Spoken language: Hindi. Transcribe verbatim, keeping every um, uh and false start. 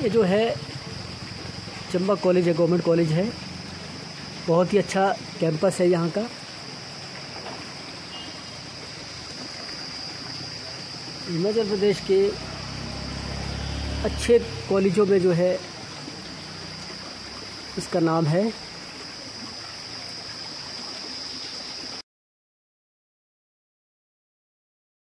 ये जो है चंबा कॉलेज है, गवर्नमेंट कॉलेज है। बहुत ही अच्छा कैंपस है यहाँ का। हिमाचल प्रदेश के अच्छे कॉलेजों में जो है इसका नाम है।